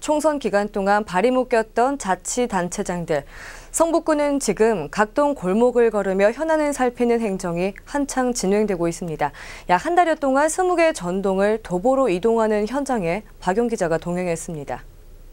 총선 기간 동안 발이 묶였던 자치단체장들. 성북구는 지금 각동 골목을 걸으며 현안을 살피는 행정이 한창 진행되고 있습니다. 약 한 달여 동안 20개 전동을 도보로 이동하는 현장에 박용 기자가 동행했습니다.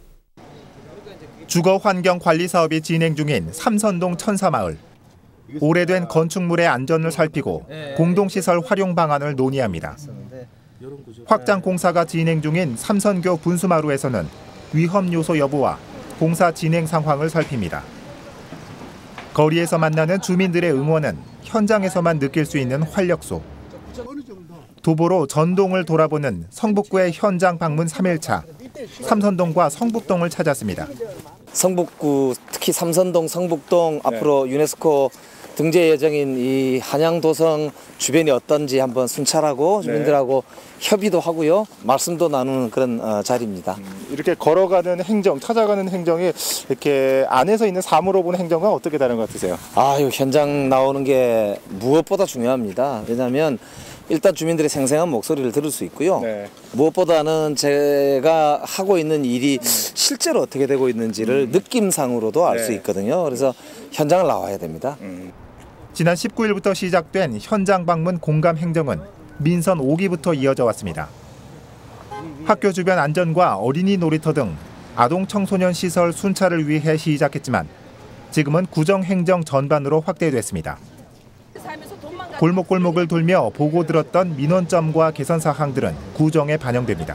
주거환경관리 사업이 진행 중인 삼선동 천사마을. 오래된 건축물의 안전을 살피고 공동시설 활용 방안을 논의합니다. 확장 공사가 진행 중인 삼선교 분수마루에서는 위험 요소 여부와 공사 진행 상황을 살핍니다. 거리에서 만나는 주민들의 응원은 현장에서만 느낄 수 있는 활력소. 도보로 전동을 돌아보는 성북구의 현장 방문 3일차. 삼선동과 성북동을 찾았습니다. 성북구, 특히 삼선동, 성북동 앞으로 유네스코 등재 예정인 이 한양도성 주변이 어떤지 한번 순찰하고 주민들하고 협의도 하고요. 말씀도 나누는 그런 자리입니다. 이렇게 걸어가는 행정, 찾아가는 행정이 이렇게 안에서 있는 사무로 보는 행정과 어떻게 다른 것 같으세요? 현장 나오는 게 무엇보다 중요합니다. 왜냐하면 일단 주민들의 생생한 목소리를 들을 수 있고요. 무엇보다는 제가 하고 있는 일이 실제로 어떻게 되고 있는지를 느낌상으로도 알 수 있거든요. 그래서 현장을 나와야 됩니다. 지난 19일부터 시작된 현장 방문 공감 행정은 민선 5기부터 이어져 왔습니다. 학교 주변 안전과 어린이 놀이터 등 아동 청소년 시설 순찰을 위해 시작했지만 지금은 구정 행정 전반으로 확대됐습니다. 골목골목을 돌며 보고 들었던 민원점과 개선 사항들은 구정에 반영됩니다.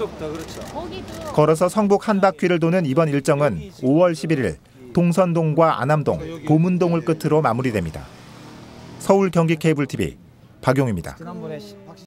걸어서 성북 한 바퀴를 도는 이번 일정은 5월 11일 동선동과 안암동, 보문동을 끝으로 마무리됩니다. 서울 경기 케이블 TV 박용입니다.